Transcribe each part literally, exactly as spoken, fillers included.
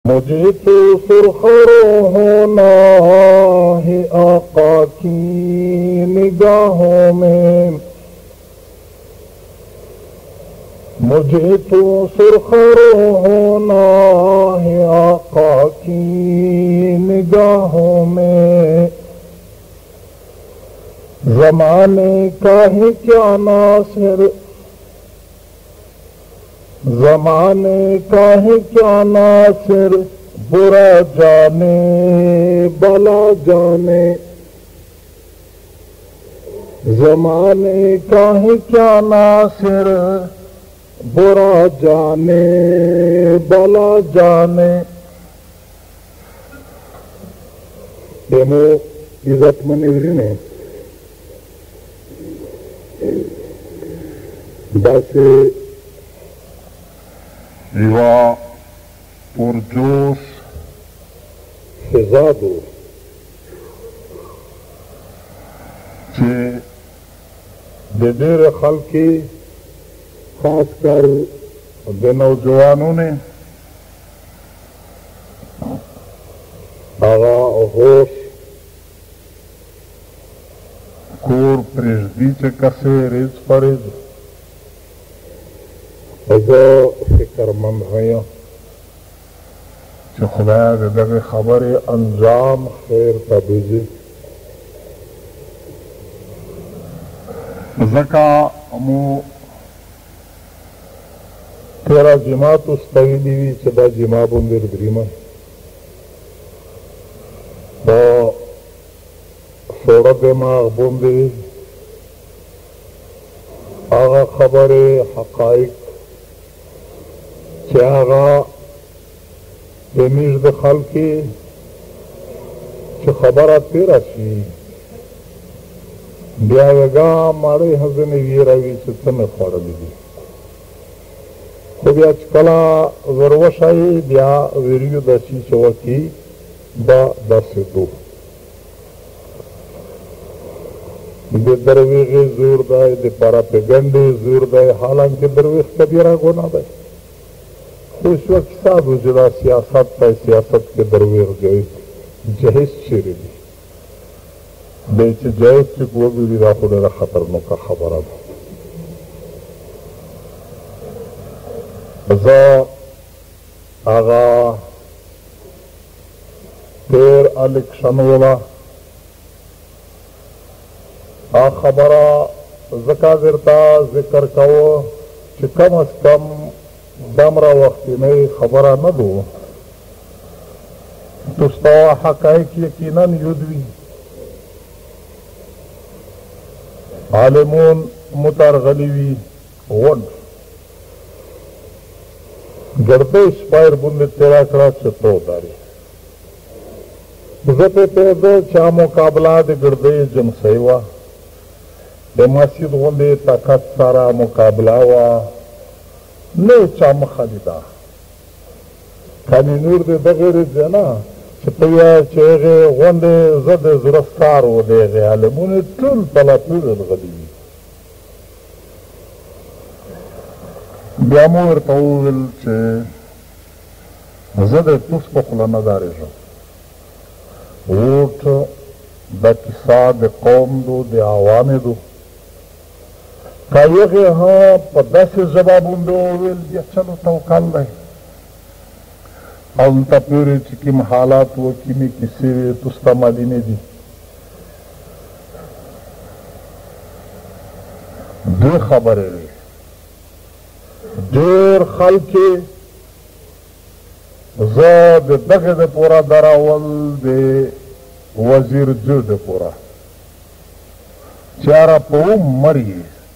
मुझे तो सुरखरों होना है आका की निगाहों में, मुझे तो सुरखरों होना है आका की निगाहों में। ज़माने का है क्या नासिर, ज़माने का है क्या नासिर, बुरा जाने भला जाने। ज़माने का है क्या नासिर, बुरा जाने भला जाने। एमो इज़्ज़तमन इवरिने दासे युवा पुरजोश फिजादो चे दे ढेर खल्की खासकर दे नौजवानों ने आगा होश कोर प्रेजदी चे कसे रिज फरिज अज़ो फिक्रमंद हैं कि खुदा के खबर अंजाम खैर तबीजी ज़का मो तेरा जिमा तो स्तगी हुई सदा जिमा बुंदिर द्रीमा तो सोड़ा दिमाग बुंदी आगा खबर हकाइक चागा बेमिश दखल की खबर तेरा सी ब्यागा मारे हजन वीरावी से तन खड़ दी खुद आजकला जरवशाई ब्या वीरियो दसी चौकी दा दस दो दे दरवेगे जोर दाए दे पारा पे गंडे जोर दाए हालांकि दरवेग कबीरा गुना दाए उस वक्त साधु जुदा सियासत का सियासत के दरवेर जो जहेज शेरे बेच जहेज से वो भी विदा खुदा खतरनों का खबर अब आगा तेर इलेक्शन वाला आ खबरा जका गिरता जिक्र कहो कि कम अज कम दमरा वक्त में खबरा न दो तो हकाइक यकीनन युद्धवी आलिमून मुतारगलीवी वन गड़ते स्पायर बुंदे तेरा करा चतो दारी जते पैदो चा मुकाबला दे गड़दे जम सेवा दे मस्जिद वंदे ताकत सारा मुकाबला वा ने चाम खालिदा खाली नूर दे बगैर जना चतया चेगे वंदे जद जुरस्तार वो दे गए आलिमून तुल तला तुल गली ब्यामोर तौल चे जद तुस पखला नजारे जो वोट द किसा दे कौम दो दे आवामे दो काये हाँ पदा से जवाब उन्दो वेल या चलो तवक्कल है अल्ता पूरे चिकिम हालात वो किमी किसी तुस्ता मालिने दी दो खबर है देर खल के ज़ाद दगे दे पूरा दरावल दे वजीर जो दे पूरा चारा पो मरी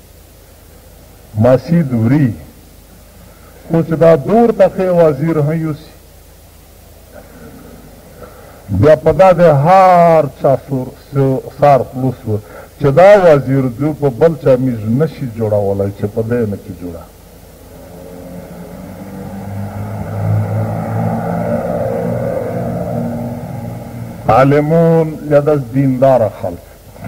मासी दूरी कुछ दा दूर तक वजीर हैं यूसी व्यापदा दे हार चा सार प्लुस चदा वजीर जो को बलचा मिज नशी जोड़ा वाला चे पदे नकी जोड़ा आलिमून यदस दीनदार खल्क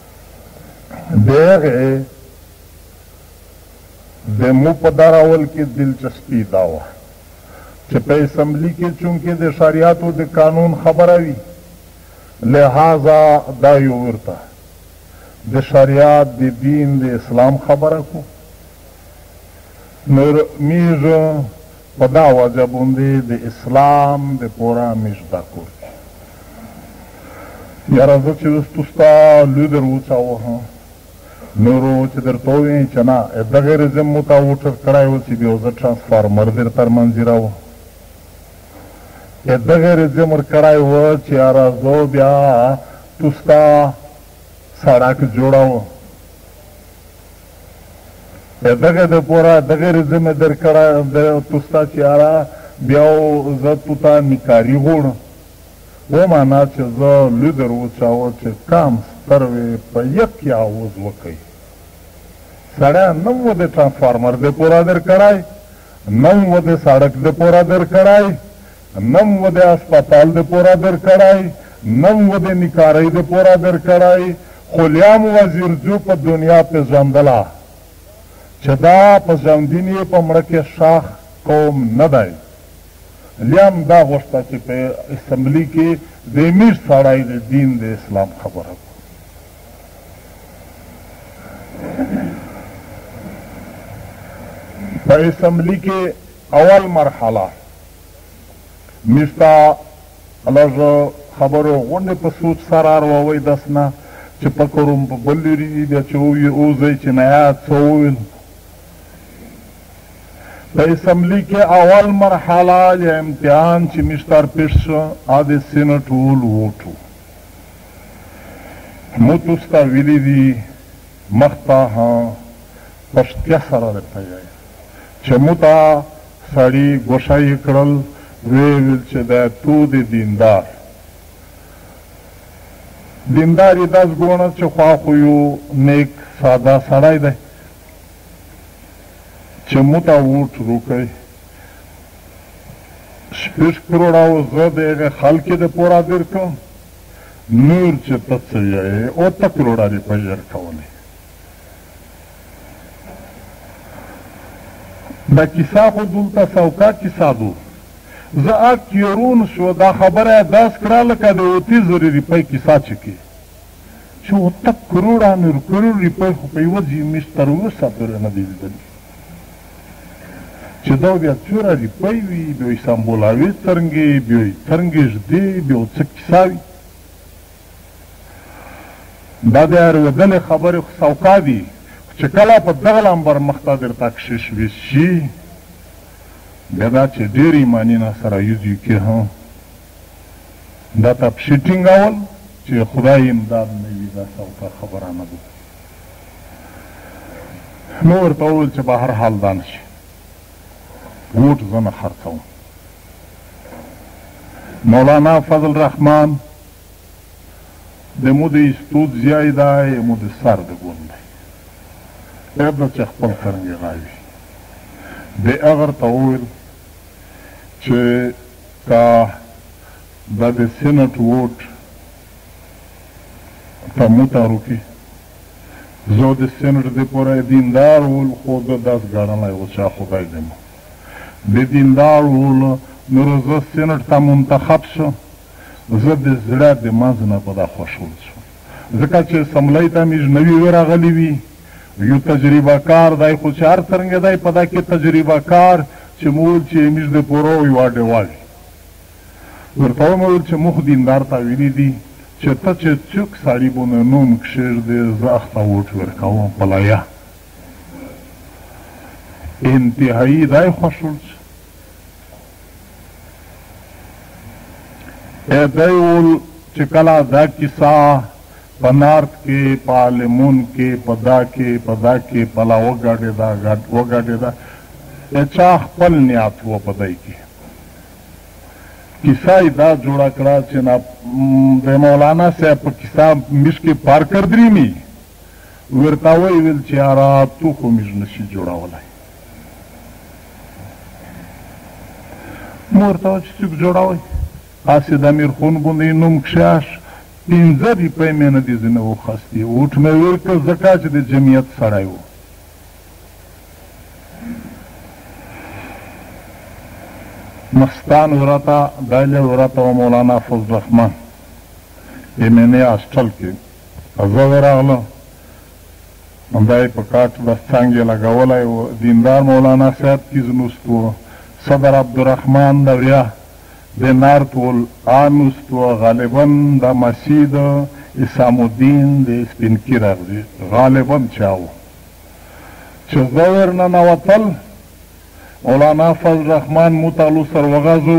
देगे दे मुपदारावल की दिलचस्पी दावा چې په اسمبلی کې چونکې د شریعتو د قانون خبره وي لہذا دا یو ورته د شریعت د دین د اسلام خبره کو نو میږ په دا وجه باندې د اسلام د پوره میږ دا کور یاره زه چې اوس توستا لوی در وچاوه نورو چې درته ووایي چې نه دغه رزم مو تا ووټر کړی و چې بیا زه ټرانسفارمر در تر منځراوه دغه رزم ور کړی و چې یاره زه بیا توستا سړک جوړاوه دغه د پوره دغه رزم یې در کړی توستا چې یاره بیا زه تو ته نکاري غوړم ومانا چې زه لوی در وچاوه چې کام ستر وې په یک یا آواز وکړئ سړی نه و د ټرانسفارمر د پوره در کړی نه و د سړک د پوره در کړی نه و د اسپتال د پوره در کړی نه و د نکارۍ د پوره در کړی خو لیام وزیرجو په دنیا پېژندله چې دا پېژندنې یې په مړه کې شاخ قوم نه دی لیام دا غوښته چې په اسمبلي کې د امیر سړی د دین د اسلام خبره کو په اسمبلی کې اول مرحله میستا لږ خبرو غونډې په سوچ سره رووی داس نه چې فکر هم په بل لري بیا چې ووځئ چې نه یاد څه وویل په اسمبلی کې اول مرحله یا امتحان چې میشتر پیش شو ا د سینټ ول ووټو مو تاسو ته ویلي دي مخته پښتیا سره درته وایي چې مو ته سړي ګوښه یې کړل ویې ویل چې دا تو د دیندار دیندار یې داس ګوڼه چې خواخو یو نیک ساده سړی دی چې مو ته ووټ روکئ شپږ کروړه و زه د هغې خلکې د پوره درکړم نور چې ته څه یې اوته کروړه روپۍ درکولې دا کیسه خو دلته سوکا کیسه دو زه اک یرون شو دا خبره یې داس کړه لکه د اوتې زرې روپۍ کیسه چې کې چې اوته کروړه نور کروړ روپۍ خو په یوه زمیش تر اوسه پورې نه دي لیدلي چې دا بیا څومره روپۍ وي بیا یې سمبولاوي څرنګې بیا یې څرنګې ږدې بیا څه کیسه وي دا د اورېدلې خبرې خو سوکا دي چې کله په دغه لمبر مخته درته کشش وشي بیا دا چې ډېر ایماني نه سره یوزي کې هم دا ته پښې ټینګول چې خدای امداد نه وي دا سوکا خبره نه ده نو ورته وویل چې به هر حال دا نه شي ووټ زه نه خرڅوم مولانا فضل رحمان د مو د استود ځای دی مو د سر د ګوند دی ابله چې خپل څرنګې غاوي دی هغه ورته وویل چې که دا د سینټ ووټ ته مو ته روکي زه د سینټ د پوره دیندار ول خو زه داسې ګڼلی و چې خدای دی مو د دیندار ول نور زه سینټ ته منتخب شو زه د زړه د منځ نه په دا خوشحال شوم ځکه چې اسمبلۍ ته مې نوي ورغلی وي یو تجربه کار دی خو چې هر څرنګه دی په دا کې تجربه کار چې مو ویل چې موږ د پوره یوه ډیوال ورته ومې ویل چې موږ دیندار ته ویلي دي چې ته چې څوک سړي باندې نوم کښېږدې زه اخته ووټ ورکوم په لایه انتهایي دی خوشحال شو دی ویل چې کله دا کیسه په نارت کې په عالمون کې په دا کې په دا کې پله وګډېده وګډېده چا خپل نیت و په دی کې کیسه یې دا جوړه کړه چې د مولانا صاحب په کیسه موږ کې پار کردرېمي ورته ویې ویل چې یاره تو خو موږ نشي جوړولی مو ورته ویل چې څوک جوړوئ هسې د امیرخون باندې نوم کښېاش پنځه روپۍ مې نه دي ځینې وخوستې ووټ مې ورکړ ځکه چې د جمعیت سړی و مستان ورته دایله ورته و مولانا فضل الرحمن ایمنی هاسټل کې زه ورغلم دا یې په کاټ بس څانګې لګولی و دیندار مولانا صاحب کیزنوست و صدر عبدالرحمن دوریا د نارت والآنوست و غالبا د مسیح د اسام الدین د سپینکي راغلي غالبا چا و چې زه ورننوتل مولانا فضل الرحمن متعلو سر وغازو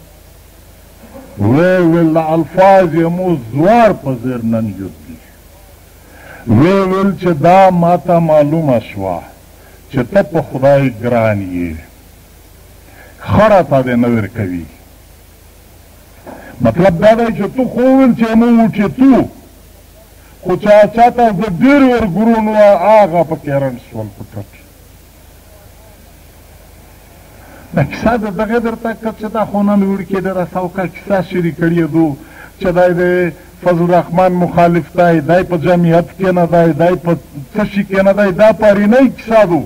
وی ویل د الفاظ یې مو زوار په زیر نن یود دي وی ویل چې دا ماته معلومه شوه چې ته په خدای ګران یې ښه راته دې نه ورکوي مطلب دا دی چې تو خو ویل چې موږ چې تو خو چا چاته زه ډېر ورګرون وه هغه پکې رنډ شول په ټټ دا کیسه د دغې درته که چې دا خو نن وړکې ډېره سوکه کیسه شروع کړې دو چې دی د فضل الرحمن مخالف دی دی په جمعیت کې نه دی دی په څه شي کې نه دی دا پارینۍ کیسه دو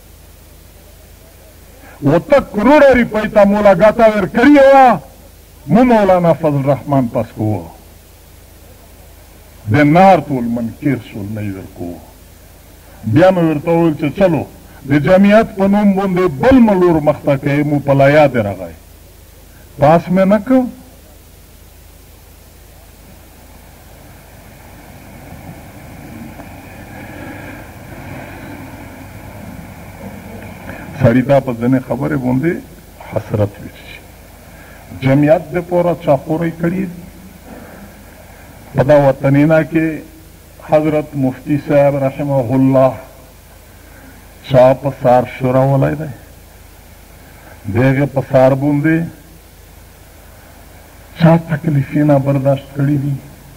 اوته کروڑه روپۍ ته مو لګاته ورکړې وه مو مولانا فضل الرحمن پس کوه د نارت والمنکر شول نه یې ورکوه بیا مې ورته وویل چې چلو د جمعیت په نوم باندې بل ملور مخته کوي مو په لا یاد راغی پاس مې نه که سړي ته په ځینې خبرې باندې حسرت وي جمعیت دپاره چاخورۍ کړي په دا وطنینا کې حضرت مفتی صاحب رحمه الله چا په سار شورولی دی د هغې په سار باندې چا تکلیفونه برداشت کړي دي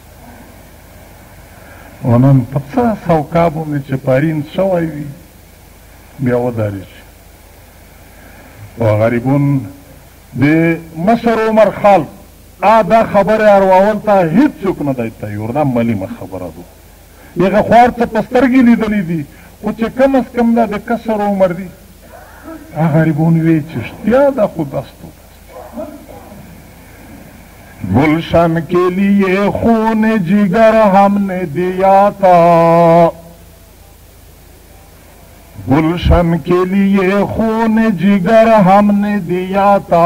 او نن په څه سوکا باندې چې پارین شوی وي بیا ودارېږي او غریبون د مشر عمر خال آ دا خبرې ارواول ته هېڅوک نه دی تیار دا ملیمه خبره ده هغه خو هر څه په سترګې لیدلي دي خو چې کم از کم دا د کسر عمر دی غریبون وی چې اشتیا دا خو دستو گلشن کے لیے خون جگر ہم نے دیا تھا گلشن کے لیے خون جگر ہم نے دیا تھا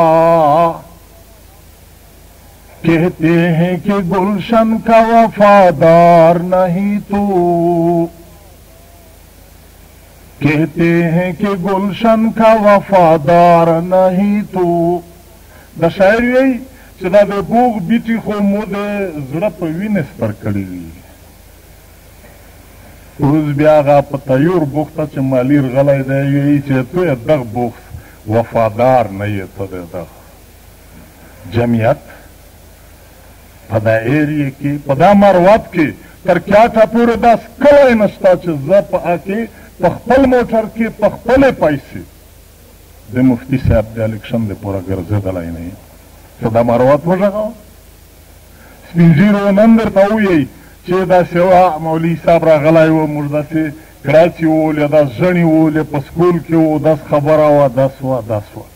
کہتے ہیں کہ گلشن کا وفادار نہیں تو کہتے ہیں کہ گلشن کا وفادار نہیں تو دا شاعر وی چې دا د بوغ بیټي خو مو د زړه په وینې ستر کړي وي روز بیا هغه په تیور بوغ ته چې مالیر غلی دی وایي چې تو یې دغه بوغ وفادار نه یې ته د دغه جمعیت په دا ایریې کې په دا مروت کې تر کیاټه پورې داس کلی نشته چې زه په هغې په خپل موټر کې په خپلې پیسې د مفتي صاحب د الیکشن دپاره ګرځېدلی نه یم چې دا مروت وغږوه سپین ږیرو نن درته ووایي چې داسې وه مولوي صاحب راغلی و موږ داسې کراچي وولې داس ژڼې وولې په سکول کې و داس خبره وه داس وه داس وه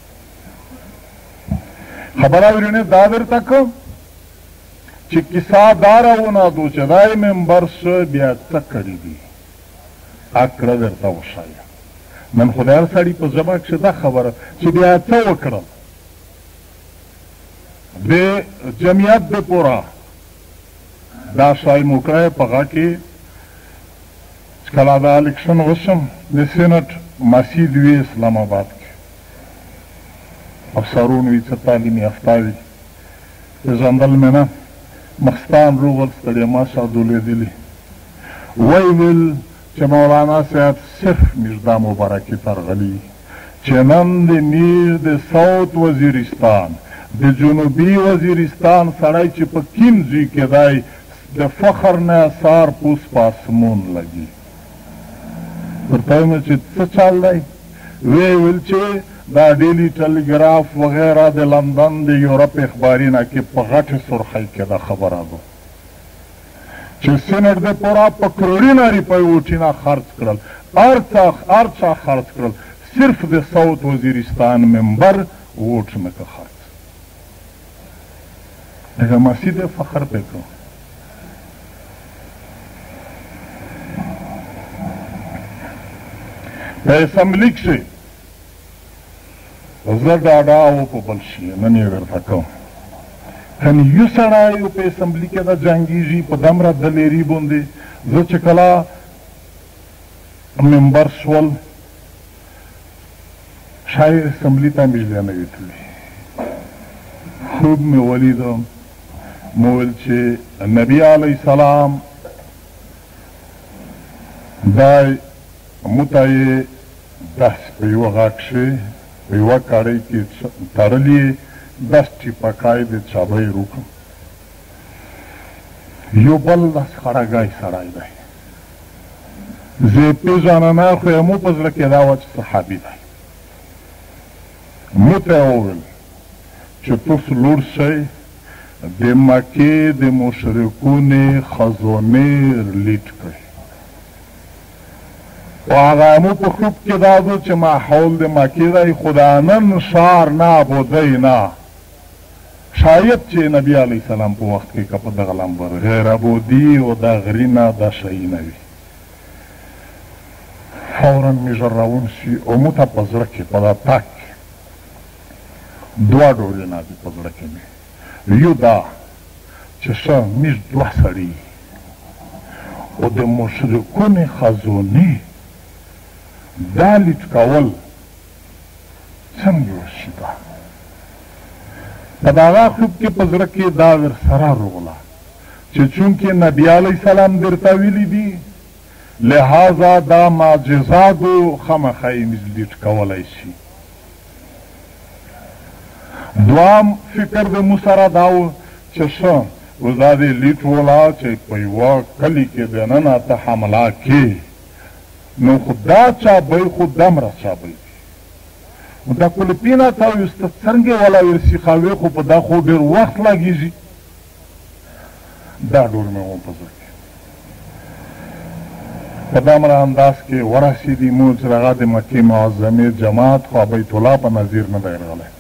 خبره ورینې دا درته کړم چې کیسه دا راونادو چې دا یې ممبر شه بیا څه کړي دي اکړه درته وښایه نن خو د هر سړي په ژبه کښې دا خبره چې بیا څه وکړل د جمعیت دپاره دا شای مو کړی په هغه کې چې کله دا الیکشن وشم د سینټ مسجد وي اسلام آباد کې افسرون وي څه تعلیم یافته وي پېژندل مې نه مخستان روغل ستړی ماشه دولیدلي وی ویل چې مولانا صاحب صرف میردا مبارکي ترغلي چې نن د میر د ساوت وزیرستان د جنوبي وزیرستان سړی چې په کیم ځای کې دی د فخر نه سار پوس په اسمون لګي ورته وایم چې څه چل دی ویې ویل چې دا ډیلی ټلګراف وغیره د لندن د یورپ اخبارینه کې په غټې سرخۍ کې دا خبره ده چې سینټ دپاره په کروڑونه روپۍ ووټونه خرڅ کړل هر چا هر چا خرڅ کړل صرف د ساوت وزیرستان ممبر ووټ نه که خرڅ لکه مسجد فخر پې کړو په اسمبلي کښې زه ډاډه و په بل شي نن یې درته کوم که نیو سړی په اسمبلي کې د جنګېږي په دومره دلیري باندې زه چې کله ممبر شول شاید اسمبلي ته مې زړه نه وي تللی خوب مې ولیده مې ویل چې نبي علیه السلام دا موته یې داسې په یوه غاښ کښې په یوه کاړۍ کې تړلي داسې ټیپکای د چابۍ روکم یو بل داسې خړګی سړی دی زه یې پېژنه نه خو یې مو په زړه کې دا وه چې صحابي دی مو ته یې وویل چې تاسو لوړ شئ د مکې د مشرکونې خزانې لیډ کړئ و هغه مو په خوب کې دا ده چې ماحول د مکې دی خو د نن ښار نه ابودی نه شاید چې نبي علیه السلام په وخت کې که په دغه لمبر غیر ابودي او دا غرینه دا شی نه وي فورا مې ژر راون شي او مو ته په زړه کې په دا تک دوه ډولونه دي په زړه کې مې یو دا چې ښه موږ دوه سړي او د مشرکونې خزانې دا لیټ کول څنګه وشي دا په دغه خوب کې په زړه کې دا ورسره راغله چې چونکې نبي علیه السلام درته ویلي دي لہذا دا معجزاتو خامخا یې موږ لیټ کولی شي دوام فکر د مو سره دا و چې ښه اوس دا دې لیټ وله چې په یوه کلي کې دننه ته حمله کې نو خو دا چابۍ خو دومره چابۍ دي نو دا کلپینه ته وایسته څرنګه ولا ورسیخوې خو په دا خو ډېر وخت لګېږي دا ډول مې و په زړه کې په دومره انداز کې ورسېدي مو چې هغه د مکې معظمې جماعت خو بیت الله په نظیر نه دی راغلی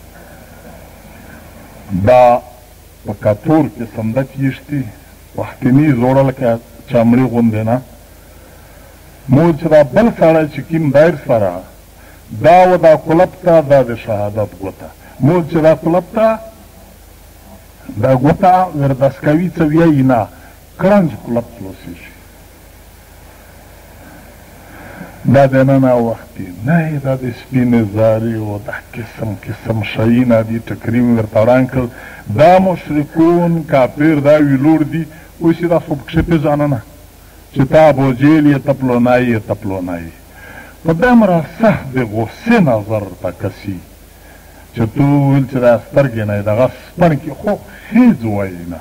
دا په کتور کې صندق یشتي وختني زوړه لکه چمړي غوندې نه مور چې دا بل سړی چې کیم دایر سره دا و دا کلب ته دا د شهادت ګوته مور چې دا کلب ته دا ګوته وردس کوي څه ویایي نه کرنج کلب خلاصېږي دا دننه وختي نه دا د سپینې زارې او دا قسم قسم شیونه دي ټکري مې ورته وران کړل دا مشرکون کافر دا ویلوړ دي اوس یې دا خو پکښې پېژنه نه چې تا ابوجهل یې ته پلونی یې ته پلونی په دومره سخت د غصې نظر ته کسي چې تو ویل چې دا سترګې نه یې دغه سپن کې خو خیز وایي نه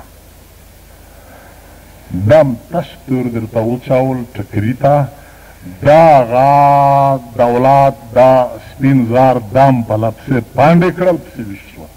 دم تش تور درته وچاول ټکري ته دا غا دولات دا سپین زار دم په لپسې پانډې کړل پسې ویشتله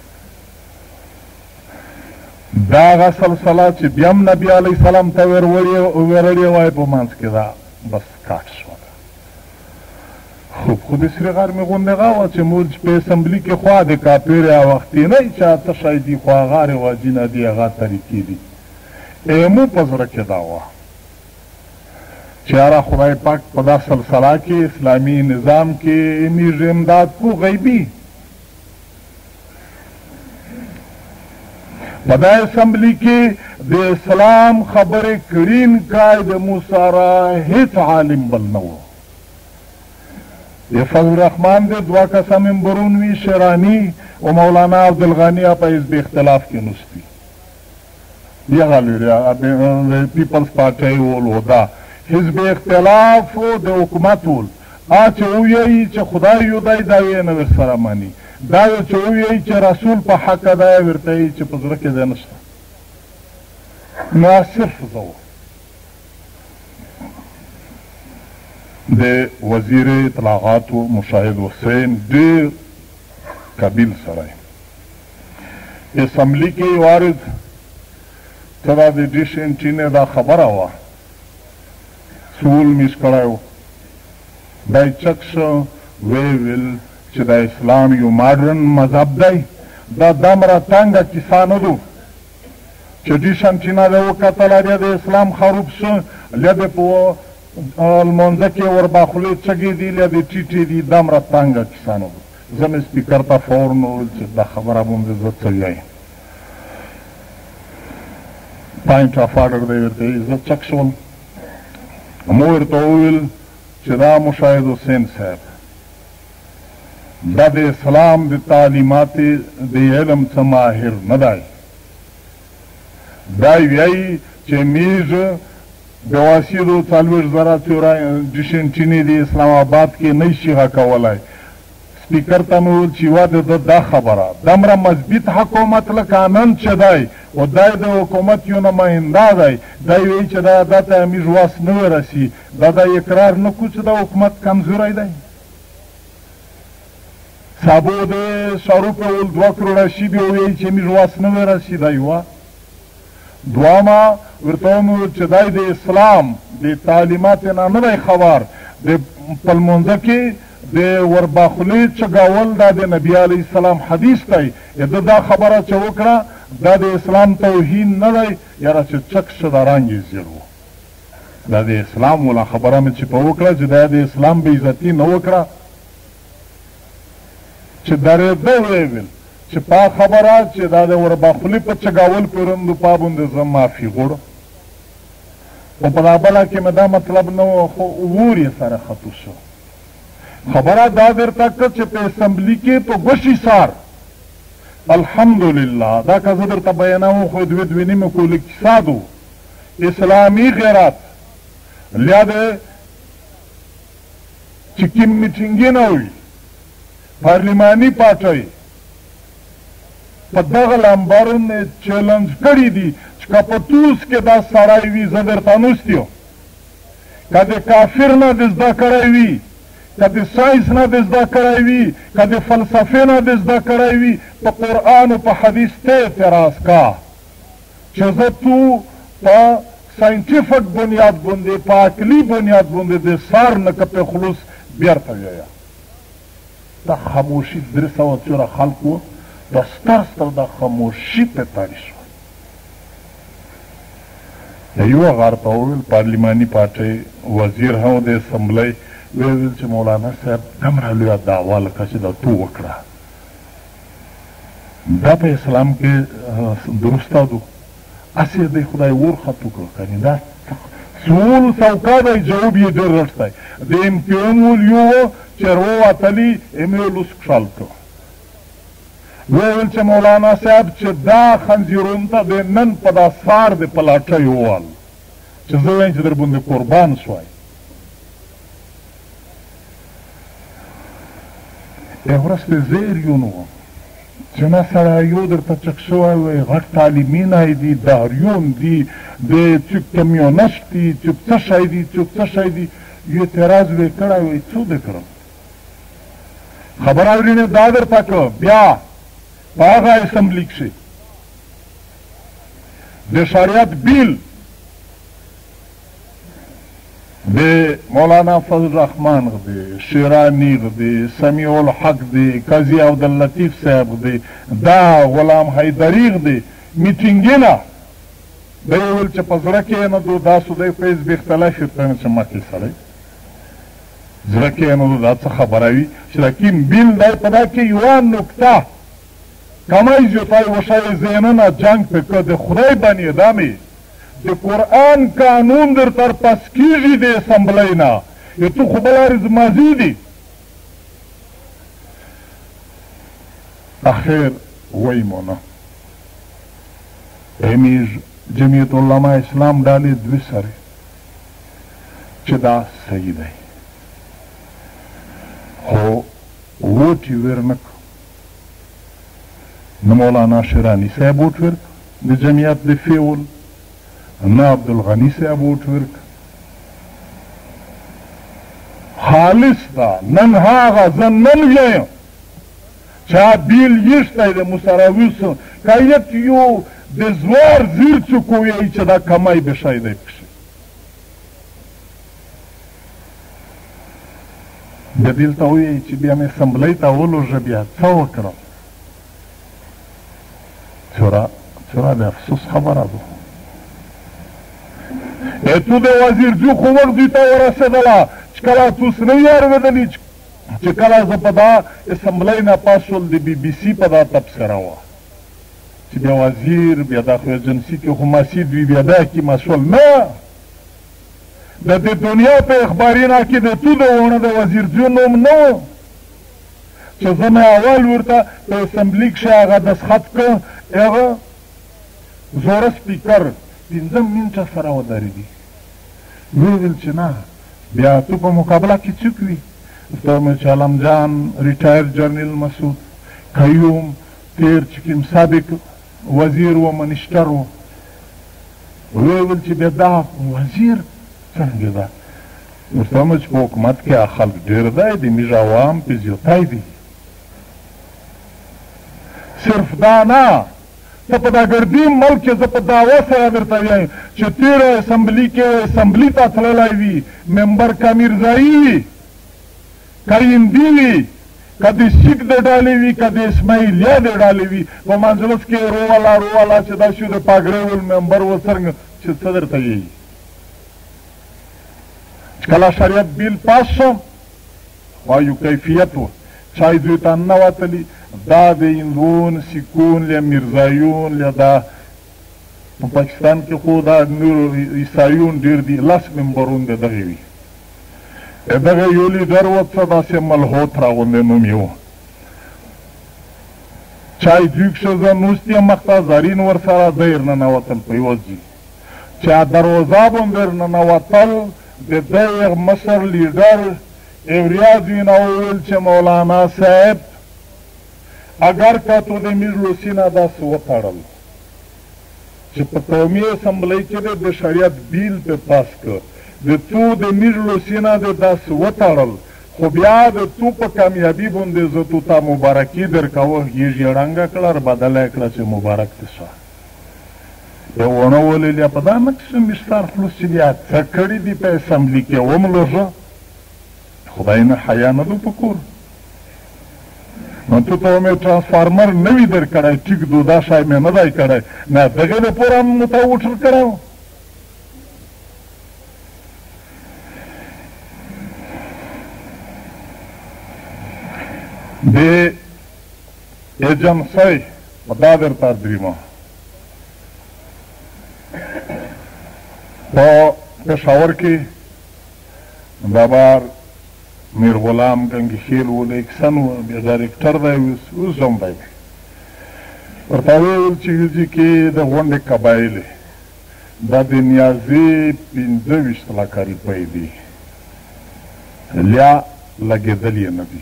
دا هغه سلسله چې بیا هم نبي علیه السلام ته ورړې وای په منځ کې دا بس کاټ شوه خوب خو د سرې غرمې غوندې هغه وه چې موږ په اسمبلي کې خوا د کاپېرې وختینۍ چې څه شی دي خو هغه رواجونه دي هغه طریقې دي ایمو په زړه کې دا وه چې یاره خدای پاک په دا سلسله کې اسلامي نظام کې میږ امداد کو غیبي په دا اسمبلي کې د اسلام خبرې کړین کای د مو سره هیڅ عالم بل نه و د فضل الرحمن د دوه کسه ممبرون وي شیراني او مولانا عبدالغني په حزب اختلاف کې نستی یغه لري پیپلز پارټۍ ول دا حزب اختلاف د حکومت ول ا چې وایي چې خدای یو دی دا یې نه ورسره مانی دا یو چې وایي چې رسول په حق دا ورته یې چې په زړه کې دی نشته نو صرف زه د وزیر اطلاعاتو مشاهد حسین ډېر قبیل سړی اسمبلي کې وارد ته دا د ډیش انټینې دا خبره وه سول میس کړی و دا یې چک شو ویې ویل چې د اسلام یو ماډرن مذهب دی دا دومره تنګه کیسه نه ده چې ډیشن چې نه ده وکتله بیا د اسلام خروب شو بیا د په لمونځه کې ورباخلې چګې دي بیا د ټیټې دي دومره تنګه کیسه نه ده زه مې سپیکر ته فورن وویل چې دا خبره باندې زه څه وایم پاینټ آف آرډر دی ورته زه چک شوم مو ورته وویل چې دا مشاهد حسین صاحب دا د اسلام د تعلیمات د علم څه ماهر نه دی دا وایي چې میز د واسیدو څلوېښت زره جشن چینی د اسلام آباد کې نه شي ښه کولی سپیکر ته مې وویل چې یوه د ده دا خبره دومره مثبت حکومت لکه نن چې دی و دا د حکومت یو نماینده دی دا وایي چې دا دا ته امیر واس نه ورسي دا دا اقرار نه کړو چې دا حکومت کمزوری دی سابو د شاروخ وویل دوه کروړه شي بیا وایي چې امیر واس نه ورسي دا یوه دوامه ورته مې وویل چې دی د اسلام د تعلیمات نه نه دی خبر د په لمونځه کې د ورباخلې چګول دا د نبي علیه السلام حدیث دی د دا خبره چې وکړه دا د اسلام توهین نه دی یاره چې چک شه د رنګ یې زیړ و دا د اسلام ولا خبره مې چې په وکړه چې دا د اسلام بې عزتي نه وکړه چې درېده ویې ویل چې پا خبره چې دا د ورباخلې په چګول پرندو پا باندې زه معافي غواړم خو په دا بله کې مې دا مطلب نه و خو اور یې سره خطو شو خبره دا درته که چې په اسمبلي کې په ګوشي سار الحمدلله دا که زه درته بیانوم خو دوې دوې نیمې کول اقتصاد و اسلامي غیرت لیا د چې کوم میټینګونه وي پارلماني پارټۍ په دغه لمبرو مې چیلنج کړي دي چې که په توس کې دا سړی وي زه درته نوستیم که د کافر نه د زده کړی وي که د ساینس نه د زده کړی وي که د فلسفې نه د زده کړی وي په قرآن و په حدیث ته اعتراض کا چې زه تو په ساینټیفک بنیاد باندې په عقلي بنیاد باندې د سار نه که په خلوص بیرته ویایه دا خاموشي درې سوه څوره خلق وو دا ستر ستر دا خاموشي په تاري شوه د یوه غار ته وویل پارلماني پارټۍ وزیر هم د اسمبلۍ ویې ویل چې مولانا صاحب دومره لویه دعوا لکه چې دا تو وکړه دا په اسلام کې درسته ده هسې دی خدای اور خطو کړ کنې دا سوال سوکا دی جواب یې ډېر رټ دی د امتحان ولیو چې رووتلي ام یې لوس کښل کړ ویې ویل چې مولانا صاحب چې دا خنځیرونو ته د نن په دا سار د په لاټۍ ووال چې زه وایم چې در باندې قربان شوی یو ورځ پې زیر یو نه وم چې نه سړایو درته چک شوی وی غټ تعلیمینی دي داریون دي د څوک کمیونشت دي څوک څه شی دي څوک څه شی دي یو اعتراض وی کړی وی څه دې کړم خبره اورینې دا درته کړه بیا په هغه اسمبلي کښې د شریعت بیل د مولانا فضل الرحمن دی شیرانی دی سمیع الحق دی قاضي عبداللطیف صاحب دی دا غلام حیدری دی میټینګونه دی ویل چې په زړه کې یې نه دو دا سو دی فیض به اختلاف ورته نه چې مخکې سړی زړه کې یې نه دو دا څه خبره وي چې د کوم بیل دی په دا کې یوه نکته کمی زیاتی وشی ذهنونه جنگ پکړه د خدای بني ادمې د قرآن قانون در تر پس کیږي د اسمبلی نه یو تو خو بله ورځ ماضي دي اخر وایمو نه امیر جمعیت علما اسلام ډالې دوې سرې چې دا صحیح دی خو ووټ یې ور نه کړو نه مولانا شیراني صاحب ووټ ورکړ د جمعیت دفاع ول نه عبدالغني صاحب ووټ ورکړ خالص دا نن هغه زه نن ویم چا بیل یشتی د مسرویسو که یک یو د زوار زیر څوک ووایي چې دا کمی بشی دی پکښې بیا دلته ووایي چې بیا مې اسمبلۍ ته ولوژه بیا څه وکړم. چورا چورا د افسوس خبره ده. ای تو د وزیر جو خو وخت دوی ته ورسېدله چې کله توس نه وي اورېدلي چې کله زه په دا اسمبلۍ نه پاس شول د بي بي سي په دا تبصره وه چې بیا وزیر بیا دا خو ایجنسي کې خو مسید وي بیا دا کې مسؤل نه. د دې دنیا په اخبارینا کې د تو د ونه د وزیر جو نوم نه و چې زه مې اول ورته په اسمبلي کښې هغه دستخط کړ. هغه زوړه سپیکر پنځه منټه سره ودرېدي. ویې ویل چې نه بیا تو په مقابله کې څوک وي؟ ورته ومې چې علم جان ریټایر جنرال مسعود قیوم تیر چې کوم سابق وزیر و منیسټر و. ویې ویل چې بیا دا وزیر څنګه ده؟ ورته ومې چې په حکومت کې خلک ډېر دی د میږ عوام پې زیاتی دي. صرف دا نه ته په دا ګردي ملک کې زه په دعوه سره درته وایم چې تېره اسمبلي کې اسمبلي ته تللی وي ممبر که میرزایي وي که هندي وي که د سیک د ډالې وي که د اسماعیلیا د ډالې وي په مجلس کې رووالا رووالا چې دا شو د پاګړۍ ول ممبر و څرنګه چې څه درته یي. چې کله شریعت بیل پاس شو وایو کیفیت و چای دوی ته ننوتلي دا د هندوون سیکون یا میرزایون یا دا په پاکستان کې خو دا نور عیسایون ډېر دي لس ممبرون د دغې وي. دغه یو لیډر و څه داسې ملحوت راغوندې نوم یې و. چای دوی کښې زه نوست یم مخ ته زرین ورسره دی رننوتل په یوه ځي چې دروازه باندې رننوتل د دغه مصر لیډر اوریا دوی نه وویل چې مولانا صاحب اگر که تو د میر لوسي نه داسې وتړل چې په قومي اسمبلۍ کې د شریعت بیل پې پاس کړ د تو د میر لوسي نه د داسې وتړل خو بیا د تو په کامیابي باندې زه تو ته مبارکي درکوه یې ژړنګه کړه بدله یې کړه چې مبارک دې شه. یو ونه ولیل یا په دا نه کښې مشتار خلوص چې بیا څه کړي دي په اسمبلي کې وملوژه خدای نه حیا نه ده په کور. نو تو ته ومې ټرانسفارمر نه وي در کړی ټیک دو دا شی مې نه دی کړی نه دغې دپاره مو ته وټر کړی و. د ایجنسۍ په دا درته دریمه په پېښور کې بابار میر غلام ګنګخیل و لیکسن و بیا ډایرکټر دی اوس هم دی. ورته ویل چې یوځي کې د غونډې قبایلې دا د نیازې پنځه ویشت لکه روپۍ دي لیا لګېدل یې نه دي.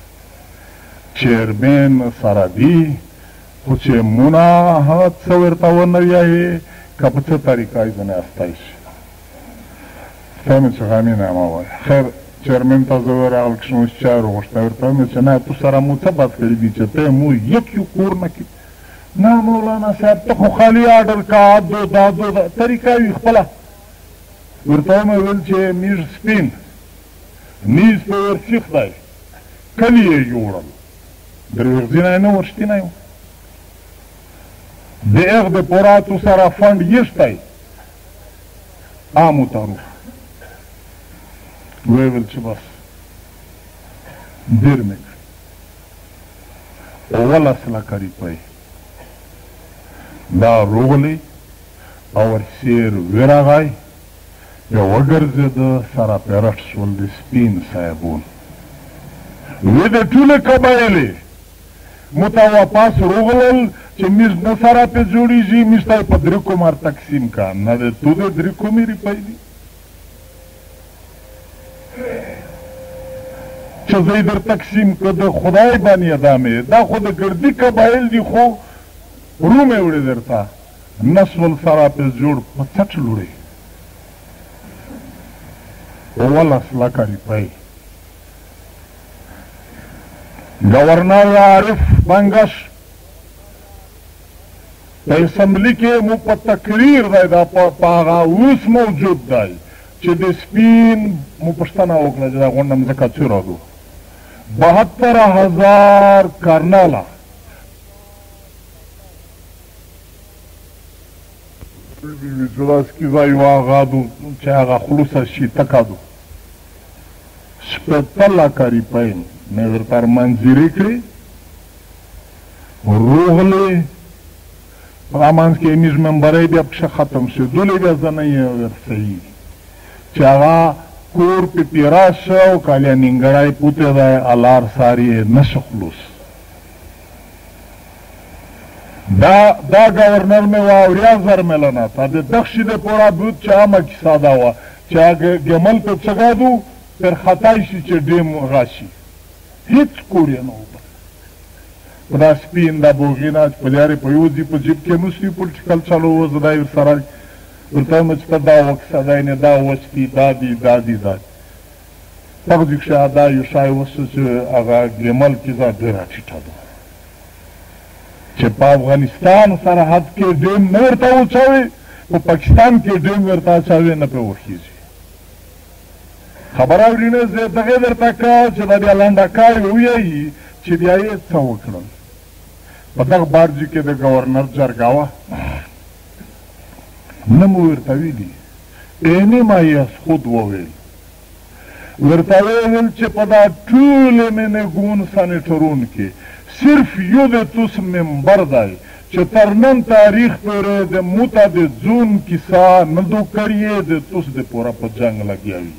چیرمین سره دي خو چې مونه هغه څه ورته ونه ویایې که په څه طریقه یې ځنې استی شي. ستا مې چې غمینه مه وایه. خیر چیرمن ته زه ورغل کښې مو چای وغوښته ورته ومې چې نه تو سره مو څه بد کړي دي چې ته مو یک یو کور نه کړي. نه مولانا صاحب ته خو خالي آډر کا دو دا دو دا طریقه وي خپله. ورته ومې ویل چې میږ سپین نیز په ورسیخ دی کلي یې جوړل دروغجنی نه ورشتینی و. د هغ دپاره تو سره فنډ ایښتی عامو ته روح ویې ویل چې بس ډېر مې کړي اوولس لکه روپۍ دا روغلی او ورسیر ورغی بیا وګرځېده سره پرټ شول د سپین صاحبون وی د ټولې قبایلې مو ته واپس روغلل چې میږ نه سره پې جوړېږي میږ ته یې په درې کومر تقسیم کا نه د تو د درې کومې روپۍ دي چې زه یې در تقسیم که د خدای باندې ادامې دا خو د ګردي قبایل دي خو رومې وړې درته نسول سره پې جوړ په څټ لوړې اوولس لکه روپۍ. گورنر عارف بنگش په اسمبلی کې مو په تقریر دی دا په هغه اوس موجود دی چې د سپین مو پوښتنه وکړه چې دا غونډه مځکه څه راغلو بہتر ہزار کرنالا زلاس کی زایو آغادو چاہا خلوصا شی تکادو شپتلا کاری پاین نظر تار منزیری کری روح لی پامانس کے امیز منبرائی بیا پکشا ختم شد دولی بیا زنائی ورسایی چاہا کور پی پیراش شاو کالیا ننگرائی پوتے دای الار ساری نش خلوص دا دا گورنر میں واوریا زر ملنا تا دے دخشی دے پورا بود چا آما کی سادا وا چا گمل پہ چگا دو پر خطایشی چا دیم غاشی هیچ کوری نو با پدا سپین دا بوغینا چا پلیاری پیوزی پا جیب کے نوسی پولیٹیکل چلو وزدائی و سرائی ورطای مچتا دا وقت سادائی دا وچتی دادی دادی دادی تغزیک شا دا یوشای وسو چا اگا گمل کی زا دیرا چیٹا دو چه پا افغانستان سرحد کے ڈیم نورتا ہو چاوے پا پاکستان کے ڈیم ورتا چاوے نا پہ وخیزی خبر آورینه زه دغه درته کا چې د بیا لنډکای وویایي چې بیا یې څه وکړل په دغه بارجې کې د ګورنر جرګه وه نه مو ورته ویلي اینې ما یې خود وویل ورته ویل چې په دا ټولې مینګون سانیټرون کې صرف یو د توس ممبر دی چې تر نن تاریخ پورې د موته د زون کیسه نه دو کړې د توس د پوره په جنګ لګیا وي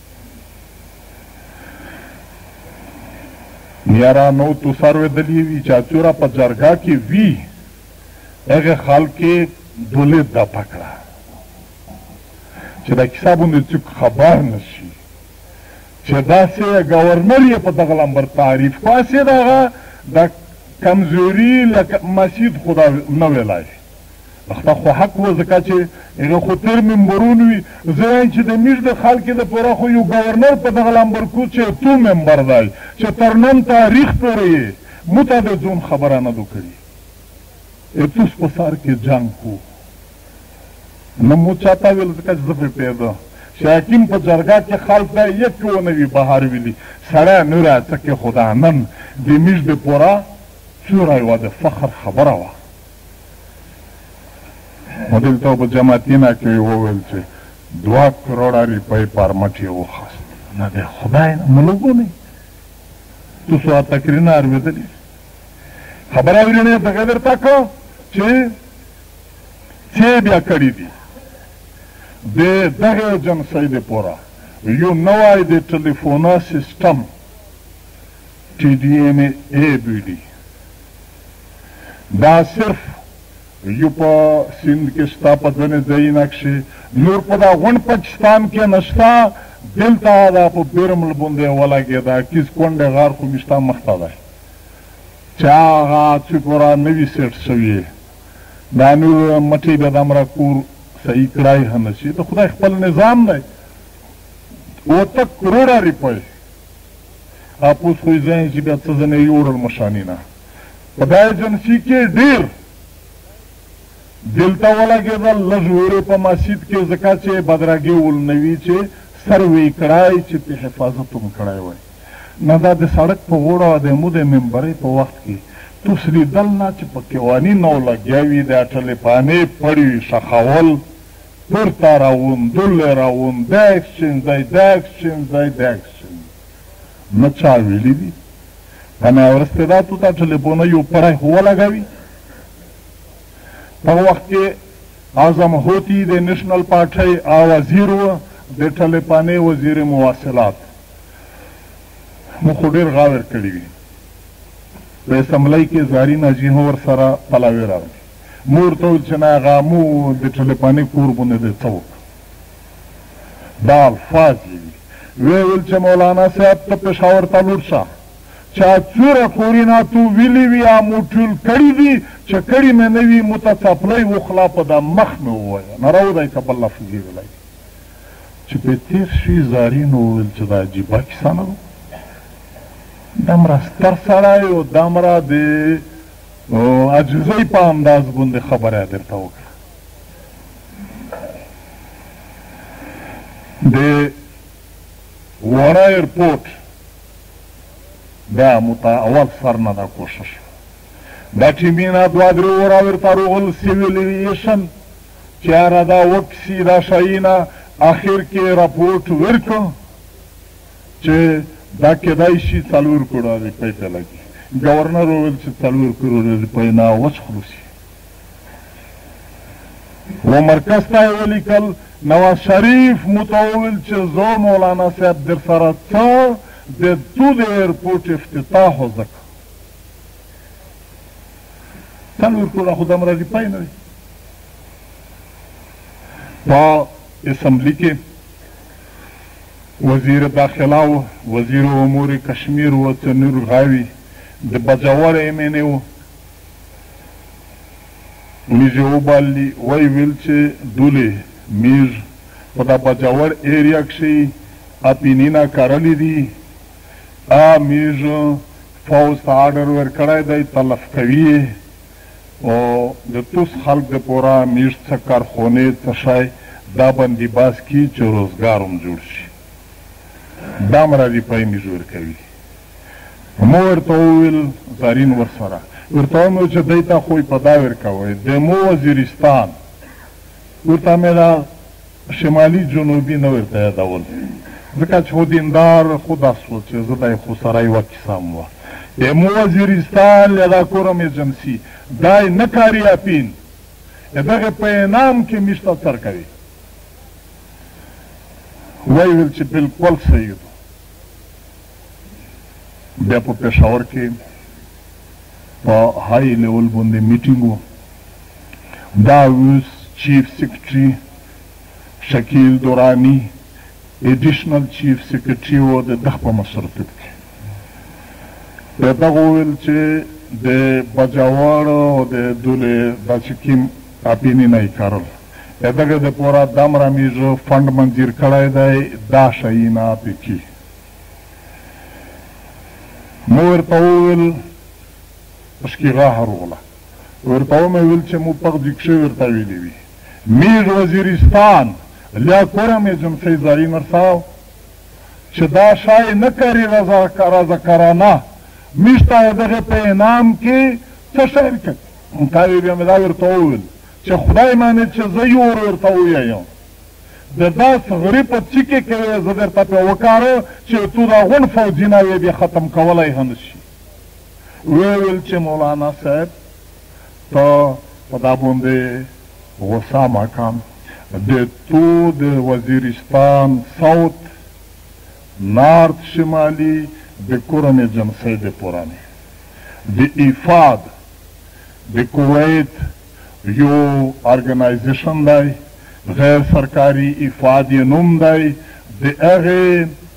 میارا نو تو سروے دلی وی چاچورا پا جرگا کی وی اگه خال کے دولی دا پکڑا چه دا کسا بونده چک خبر نشی چه دا سی گورنر یہ پا دغلمبر تعریف پاسی دا غا دا کمزوری مسجد خدا نویلائی اختا خو حق و زکا چه اگه خو تر ممبرون وی زین چه ده میش ده خلکی ده پورا خو یو گورنر پا دغلمبر کو چه تو ممبر دای چه ترنم تاریخ پوری متا ده زون خبرانه دو کری اتوس پسار که جنگ کو نمو چاہتا ویل زکا چه زفر پیدا شاکیم پا جرگا که خلق ده یک کونوی بحار ویلی سره نوره چکه خدا نن ده میش ده پورا چورای و ده فخر خبره و مدل تو په جماعتینا کې وویل چې دوه کروڑه روپۍ پر مټ یې وخواست نه د خدای نه ملوګو نه تاسو تقریرونه اورېدلي خبره اورېنه دغه درته کو چې څه بیا کړي دي د دغه جنسۍ دپاره یو نوی د ټلیفونه سیسټم ټي ډي ایم اے بولي دا صرف یو پا سندھ کے شتا پا دونی زینا کشی نور پا دا غن پاکستان کے نشتا دلتا دا پا بیرمل بنده والا گی دا کس کنده غار خو مشتا مختا دا چا آغا چی پورا نوی سیٹ شویه دا نور مٹی بید امرا کور صحیح کڑائی ہنشی دا خدا اخپل نظام دا او تک کروڑا روپای آپ اس خوی زین چی بید سزنه یورل مشانینا پا دا ایجنسی کے دیر دلتا والا کے دا لزوری پا مسجد کے زکا چے بدراگی ولنوی چے سروی کڑائی چے پی حفاظتم کڑائی وائی نا دا دے سڑک پا غوڑا دے مو دے ممبری پا وقت کی تسلی دلنا چے پا کیوانی نو لگیاوی دے اٹھلی پانے پڑی شخاول پرتا راون دل راون دا ایکسچنز دائی دا ایکسچنز دائی دا ایکسچنز نچاویلی دی پانا ورستے دا تو تا اٹھلی پونا یو پڑای ہوا لگاوی پا وقت کے اعظم ہوتی دے نیشنل پارٹی آ وزیر و دے ٹھلے پانے وزیر مواصلات مخدر غاور کری گئی پہ اسمبلی کے زاری نجیہوں ور سرا پلاوی راوی مور تو چنا غامو دے ٹھلے پانے کوربنے دے چوک دا الفاظ لی وی ولچ مولانا صاحب تا پشاور تالور شاہ چا چورا کورینا تو ویلی وی آمو ٹول کری دی چا کری میں نوی متا چاپلائی وخلا پا دا مخ میں ہوایا نراو دای تا بلا فزی ولائی چا پی تیر شوی زاری نوویل چا دا جیبا کسا نرو دامرا ستر سرائی و دامرا دی عجزی پا انداز بند خبر ہے در تاوکر دی وارا ایرپورٹ دا متاول سر نه دا کوشش دا ټیمونه دوه درې وره ورته روغل سیویل ایویشن چې یاره دا وکسي دا شیونه اخر کې راپورټ ورکړو چې دا کېدای شي څلور کروړه روپۍ ته لګي ګورنر وویل چې څلور کروړه روپۍ نه وچ خلوصي و مرکز ته یې ولیکل نواز شریف مو ته وویل چې زه مولانا صاحب در سره څه د تو د ایرپورټ افتتاح وځکه څلور کروړه خو دومره روپۍ نه وي په اسمبلی کې وزیر داخله و وزیر امور کشمیر و تنور غاوی د بجاور ایم این ای و میز یې وباللي وایي ویل چې دولې میز په دا بجاور ایریا کښې اپینینه کرلي دي ا میز فوز ته آرډر ورکړی دی تلف کوي یې او د توس خلک دپاره میز څه کارخونې څه شی دا بندیباز کي چې روزګار هم جوړ شي دا مره روپۍ میز ورکوي مو ورته وویل زرین ورسره ورته ومې چې دی ته خو یې په دا ورکوئ د مو وزیرستان ورته مې دا شمالي جنوبي نه ورته یادول ځکه چې خو دیندار خو داس و چې زه دی خو سره یوه کیسه هم وه د مو وزیرستان یا دا کورم ایجنسي دا یې نه کاري اپین د دغې په انعام کې موږ ته سر کوي وایي ویل چې بلکل صحیح ده بیا په پېښور کې په های لیول باندې میټینګ و دا اوس چیف سیکرټري شکیل دورانی ایډیشنل چیف سیکرټري و د دغه په مشرتوب کې د دغه وویل چې د بجاور او د دولې دا چې کوم اپینینه یې کرل د دغه دپاره دومره موږ فنډ منظور کړی دی دا شیونه پکې مو ورته وویل اشکیغه هروغله ورته ومې ویل چې مو پغدي کښې ورته ویلي وي میږ وزیرستان لیا کورم ایجنسۍ زرین ورساو چې دا شی نه کري رضاکارانه موږ ته د دغې په انعام کې څه شی ورکوي تا وی بیا مې دا ورته وویل چې خدای مانې چې زه یې ور ورته ووایم د داس غري په څیکې کې زه درته پرې وکاره چې تو دا غون فوجونه یې بیا ختم کولی هم نه شي ویې ویل چې مولانا صاحب ته په دا باندې غوسه مه کم د تو د وزیرستان ساوت نارت شمالي د کورم ایجنسۍ دپاره مې د ایفاد د کویت یو ارګنایزیشن دی غیر سرکاري ایفاد یې نوم دی د هغې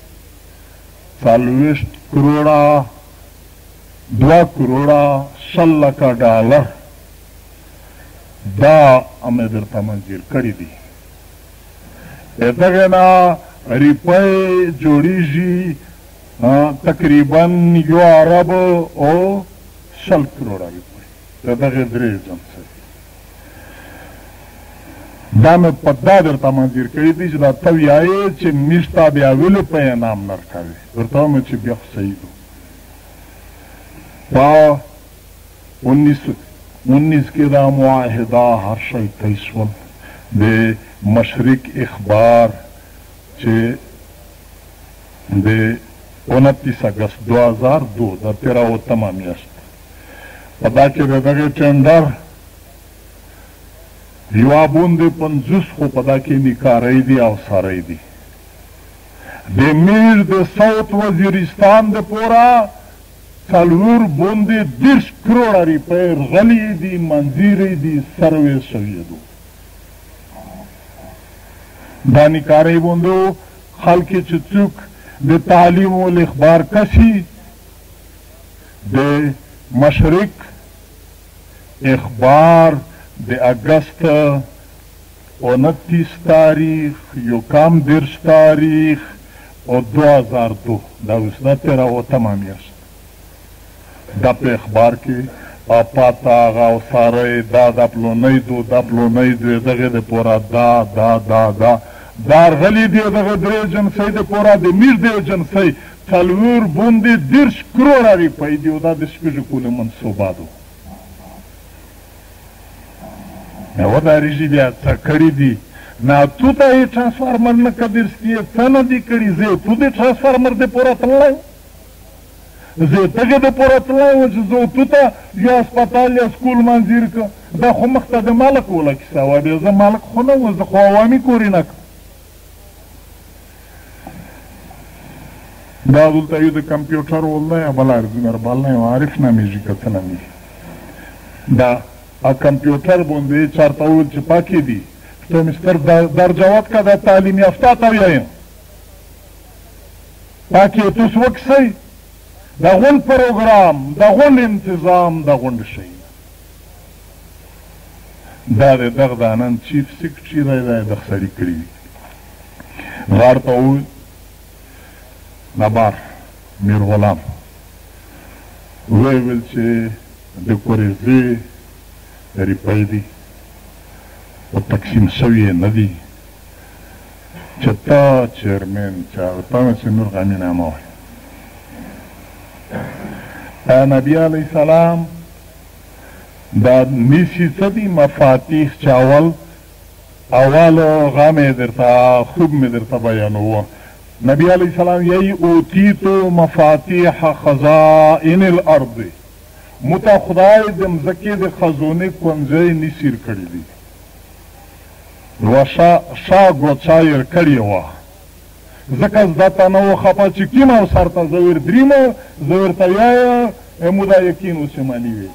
څلوېښت کروړه دوه کروړه شل لکه ډالر دا مې درته منظور کړي دي د دغې نه روپۍ جوړېږي تقریبا یو ارب او شل کروړه روپۍ د دغې درې ایجنسۍ دا مې په دا درته منظور کړي دي چې دا ته وایې چې موږ ته بیا ولې په انعام نه ورکوې ورته ومې چې بیا خو صحیح ده په انیس انیس کې دا معاهده هر شی طی شول د مشرق اخبار چې د انتیس اګست دو هزار دو د تیرا اوتمه میاشت په دا کې د دغې ټینډر یوه بوندې پنځوس خو په دا کې نکارۍ دي او ساری دي د میر د ساوت وزیرستان دپاره څلور بوندې دېرش کروړه روپۍ غلي دي منظورې دي سروې شوې دو دا نکارۍ بوندو خلک چې څوک د تعلیم و الاخبار کسي د مشرق اخبار د اګست انتیس تاریخ یوکم دېرش تاریخ او دو هزار دو دا اوس دا تېره اوتمه میاشت دا په اخبار کې پاته هغه او ساری دا دا پلونی دو دا پلونی دو دغې دپاره دا دا دا دا دا ارغلي دي دغه درې جنسۍ دپاره د میر د جنسۍ څلور بوندې دېرش کروړه روپۍ دي او دا د شپږو کلو منصوبات و یوه دا رژي بیا څه کړي دي نه تو ته یې ټرانسفارمر نه قدرستي څه نه دي کړي زه تو د ټرانسفارمر دپاره تللی زه دغې دپاره تللی وم چې زه تو ته یا هسپتال یا سکول منظیر کړه دا خو مخته د مالک وله کیسه وه بیا زه مالک خو نه وم زه خو عوامي کورې نه کړم دا دلته یو د کمپیوټر ولده یا بل ارزونه ربالله یو عارف نامیږي که څه نامیږي دا کمپیوټر باندې چارته وویل چې پاکې دي تو مستر در جواد که دا تعلیم یافته ته ویایم پاکې توس وکسئ د غونډ پروګرام د غونډ انتظام د غونډ شی دا د دغه د نن چیف سیکرټري دی دا یې دغه سړي کړي دي غاړ ته وویل نبار میر غلام ویې ویل چې د کورېزې روپۍ دي او تقسیم شوي نه دي چې ته چیرمن چې هغه ته چې نور غمي نه مه وایي نبي علیه السلام دا نیسي څه دي مفاتیح چې اول اول غم یې درته خوب مې درته بیانوه نبی علیه السلام یی اوتیتو مفاتیح خزائن الارض متا خدای د مځکې د خزانې کنځۍ نصیر کړي دي یوه شا ګوچا یې کړې وه ځکه زده ته نه و خفه چې کیم او سر ته زه ور درېمه زه ورته ویایه مو دا یقین و چې مالي وي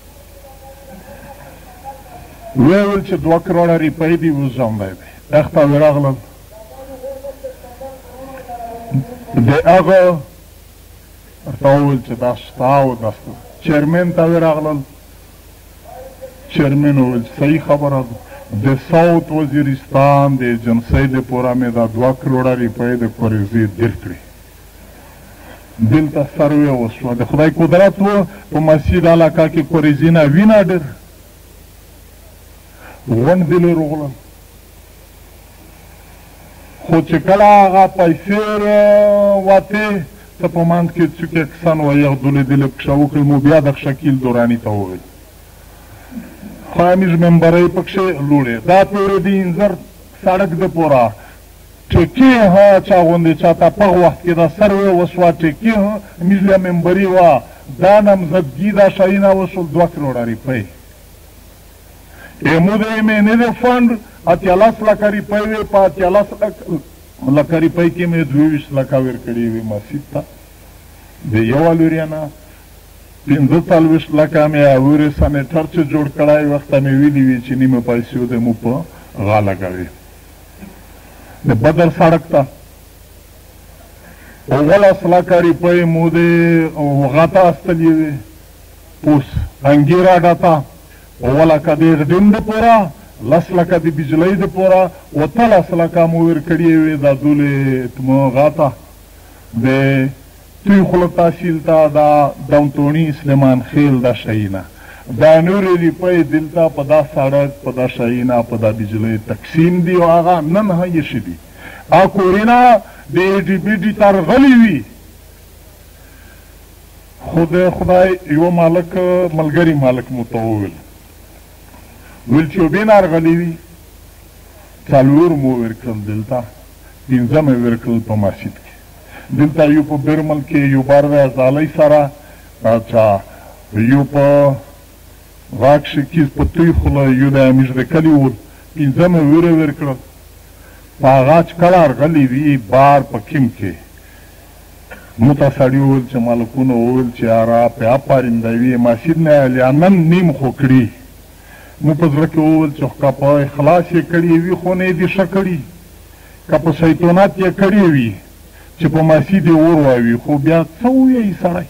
ویې ویل چې دوه کروړه روپۍ دي اوس ژوندی دی اخ ته وې راغلل د هغه ورته وویل چې دا شته او دا شته چیرمن ته وې راغلل چیرمن وویل صحیح خبره ده د ساوت وزیرستان د ایجنسۍ دپاره مې دا دوه کروړه روپۍ د کورېزې دیر کړې دلته سروې وشوه د خدای قدرت و په مسجد علاقه کې کورېزې نه وینه ډېر غونډ دلې روغلل خو چې کله هغه پیسې وتې ته په منځ کې څوک کسان وایي دلې دلې پکښه وکړل مو بیا د شکیل دوراني ته وویل خو همیش ممبرۍ پکښې لوړې دا پورې د انځر سړک دپاره ټیکې ها چا غوندې چاته په وخت کې دا سروې وشوه ټیکې ها همیش بیا ممبري وه دا نامزدګي دا شیونه وشول دوه کروړه روپۍ امو د ایمېنې د فنډ اتیالاس لکه روپۍ وې په اتیالاس لکه روپۍ کې مې دوه ویشت لکه ورکړې وې مسجد ته د یوه لوریا نه پنځه څلوېښت لکه مې اورې سنیټر چې جوړ کړی وخت ته مې ویلي وي چې نیمه پیسې د مو په غا لګوي د بدر سړک ته اوولس لکه روپۍ مو د غا ته استلې وې اوس انګیر اډه ته اوه لکه د اغډین دپاره لس لکه د بجلۍ دپاره اتلس لکه مو ورکړې وې دا دولې غا ته د توی خوله تحصیل ته دا دمتوني سلیمان خیل دا شیونه دا نورې روپۍ دلته په دا سړک په دا شیونه په دا بجلۍ تقسیم دي او هغه نن هم ایښي دي هغه کورونه د ای ډي بي ډي ته رغلي وي خو د خدای یوه مالک ملګري مالک مو ته وویل ویل چې وبې نه رغلي وي څلور مو ورکړل دلته پنځه مې ورکړل په مسجد کې دلته یو په برمل کې یو بار د ازالۍ سره اچھا یو په غاښ کې په توی خوله یو د همیش د کلي ول پنځه مې ویره ورکړل په هغه چې کله ارغلي وي بار په کیم کې مو ته سړي وویل چې مالکونو وویل چې یاره په آفرین دی وي مسجد نه یا نن نیم خو کړي مو په زړه کې وویل چې که په اخلاص یې کړي وي خو نه یې دې ښه کړي که په شیطانت یې کړي وي چې په مسجد یې اور واوي خو بیا څه ووایي سړی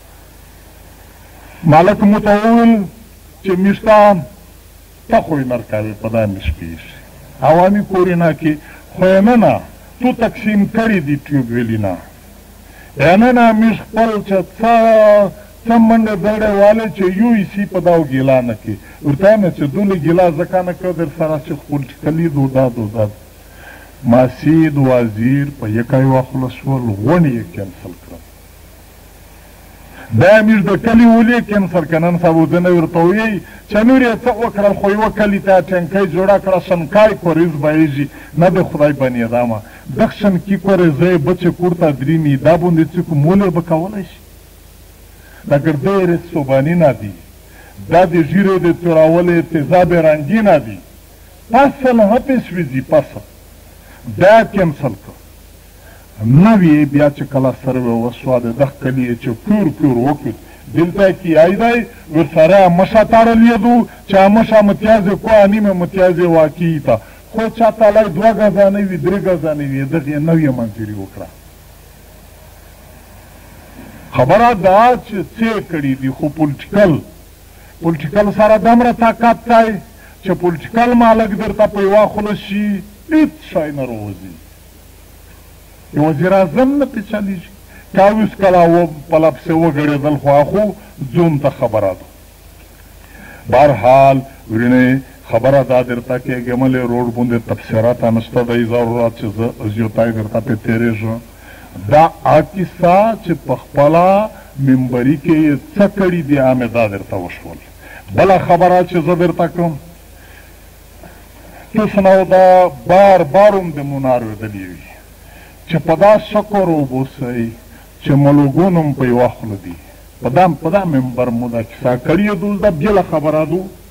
مالک مو ته وویل چې میشته ته خو یې نرکوې په دا میش کې ایښي عوامي کورونه کې خو یې نه نه تو تقسیم کړي دي ټیوبویلونه یې نه نه میش خپل چې څه څه منډه دړې والی چې یو ایسي په دا ګیلا نه کې ورته وایم چې دولې ګیلا ځکه نه کړه در سره چې خپل ټکلي دو دا دو دا ماسید وزیر په یکای واخله شول غونډې یې کینسل کړل دا امیر د کلي ولې کینسل که نن سبا ودنه ورته وایي چې نور یې څه وکړل خو یوه کلي ته ټینکۍ جوړه کړه شنکای کوریز بهیږي نه د خدای بنیادامه دغ شنکي کوریزه یې بچې کور ته درېمي دا بوندې څه کوم مول به کولی شي دا ګردۍ رسوباني نه دي دا د ژیرې د تورولې تیزاب رنګینه دي فصل حفظ ویزي فصل دا کینسل کړ نوې بیا چې کله سروې وسوه د دغه کلي یې چې کور کور وکړ دلته کې یای دی ورسره مشه تړلې دو چې مشه متیازې کوه نیمه متیازې واقعي ته خو چا تالی دوه ګزانه وي درې ګزانه وي دغې یې نوې منظوري وکړه خبره دا چې څه کړي دي خو پولیټیکل پولیټیکل سره دومره طاقت دی چې پولیټیکل مالک درته په یوه خوله شي هېڅ شی نه راوځي وزیر اعظم نه پې چلیږي که اوس کله په لپسې وګړېدل خو هغو ځون ته خبره ده بهرحال ورینې خبره دا درته کېږملې روډ باندې تبصرات نشته دی ضرورت چې زه زیوتای درته پې تېرېږم دا کیسه چې په خپله ممبري کې یې څه کړي دي همې دا درته وشول بله خبره چې زه درته کړم تاسو نو دا بار بار هم د منار ویدلې وي چې په دا شکر وبوسئ چې ملوګون هم په یوه خوله دي په دا په دا ممبر مو دا کیسه کړې ده اوس دا بېله خبره ده